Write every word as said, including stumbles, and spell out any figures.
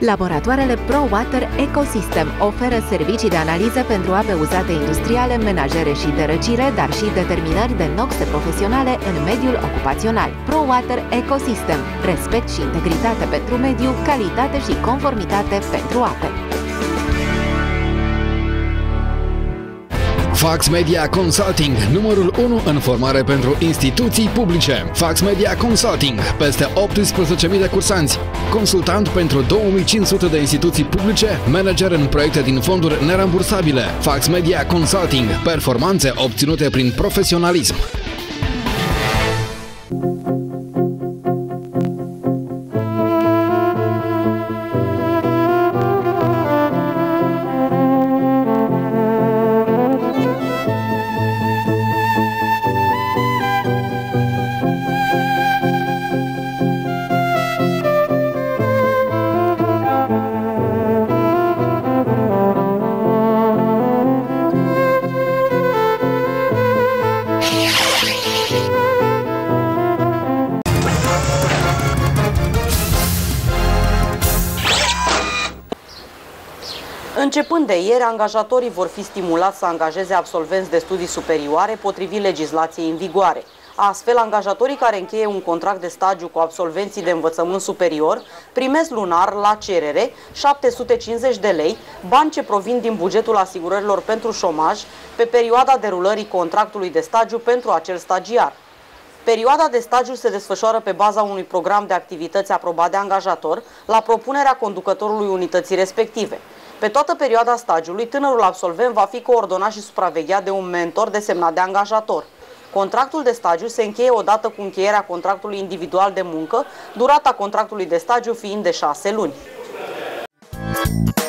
Laboratoarele ProWater Ecosystem oferă servicii de analiză pentru ape uzate industriale, menajere și de răcire, dar și determinări de noxe profesionale în mediul ocupațional. ProWater Ecosystem. Respect și integritate pentru mediu, calitate și conformitate pentru ape. Fax Media Consulting, numărul unu în formare pentru instituții publice. Fax Media Consulting, peste optsprezece mii de cursanți, consultant pentru două mii cinci sute de instituții publice, manager în proiecte din fonduri nerambursabile. Fax Media Consulting, performanțe obținute prin profesionalism. Începând de ieri, angajatorii vor fi stimulați să angajeze absolvenți de studii superioare potrivit legislației în vigoare. Astfel, angajatorii care încheie un contract de stagiu cu absolvenții de învățământ superior primesc lunar, la cerere, șapte sute cincizeci de lei, bani ce provin din bugetul asigurărilor pentru șomaj pe perioada derulării contractului de stagiu pentru acel stagiar. Perioada de stagiu se desfășoară pe baza unui program de activități aprobat de angajator la propunerea conducătorului unității respective. Pe toată perioada stagiului, tânărul absolvent va fi coordonat și supravegheat de un mentor desemnat de angajator. Contractul de stagiu se încheie odată cu încheierea contractului individual de muncă, durata contractului de stagiu fiind de șase luni.